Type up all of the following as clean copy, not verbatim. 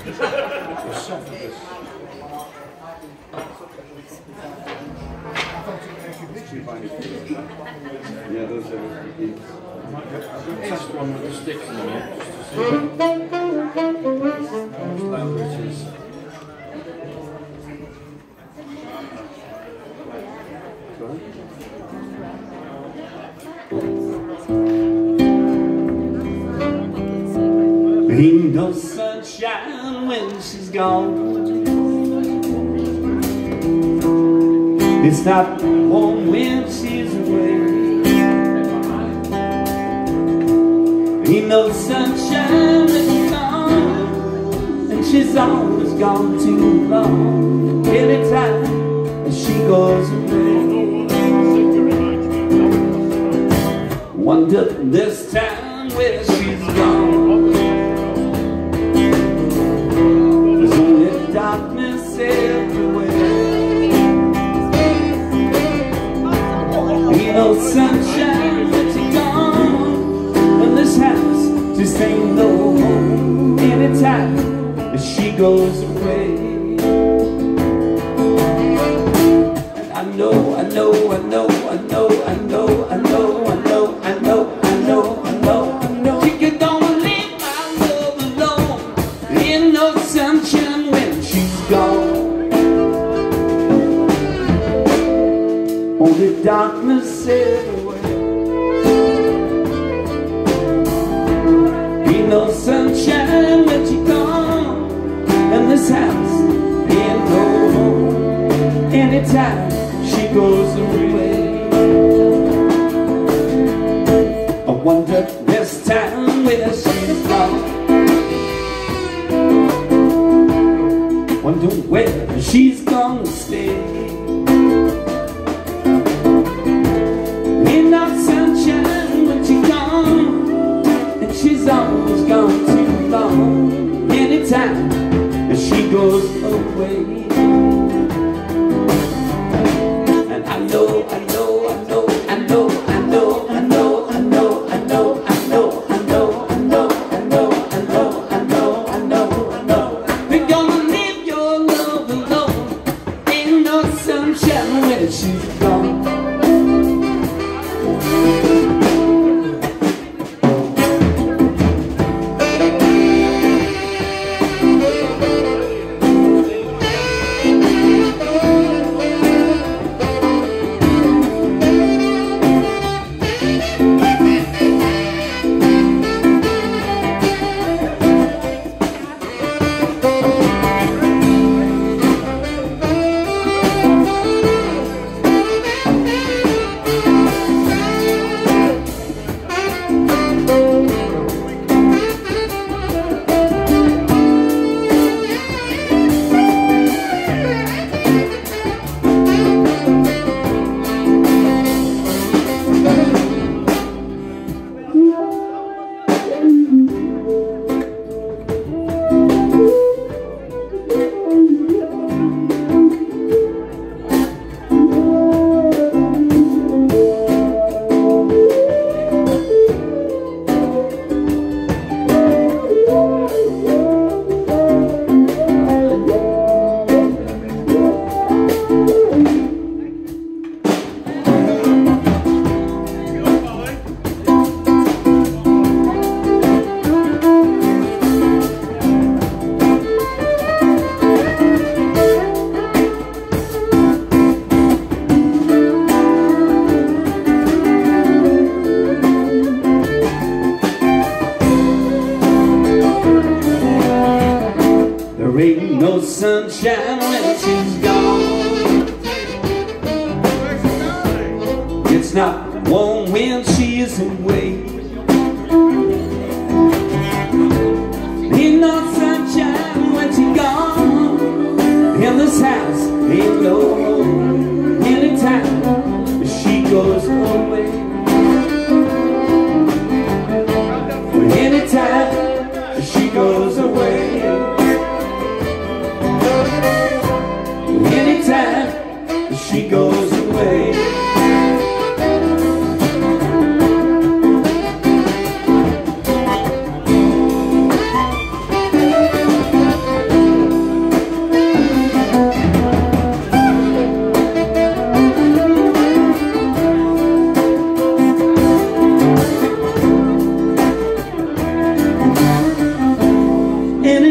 Esophagus. Yeah, those are the Test one with the sticks in them, just to see. Ain't no sunshine when she's gone. It's not warm when she's away. Ain't no sunshine when she's gone, and she's always gone too long. Anytime she goes away, wonder this time where she's gone. There's only darkness everywhere. Ain't no sunshine when she's gone, and this house just ain't no home. Anytime she goes away, and I know, I know, I know, I know, I know, I know, I know, I know, I know, I know, I know. She could gonna leave my love alone. Ain't no sunshine when she's gone. Only darkness everywhere. Ain't no sunshine when she's gone, and this house ain't no home. Anytime she goes away, I wonder this time where she's gone. Wonder where she's gonna stay. Ain't no sunshine when she's gone, and she's always gone too long. Anytime she goes away, and I know, I know, I know, I know, I know, I know, I know, I know, I know, I know, I know, I know, I know, I know, I know, I know. We're gonna leave your love alone. Ain't no sunshine when she's gone. Sunshine when she's gone. It's not warm when she's away. Ain't no sunshine when she's gone, and this house ain't no home. Anytime she goes away, anytime she goes away, anytime she goes away.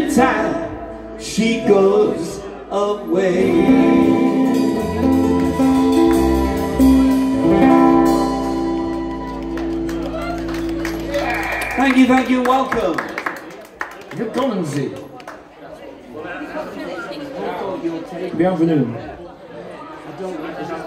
time she goes away. Thank you, welcome. Willkommen Sie. Bienvenue.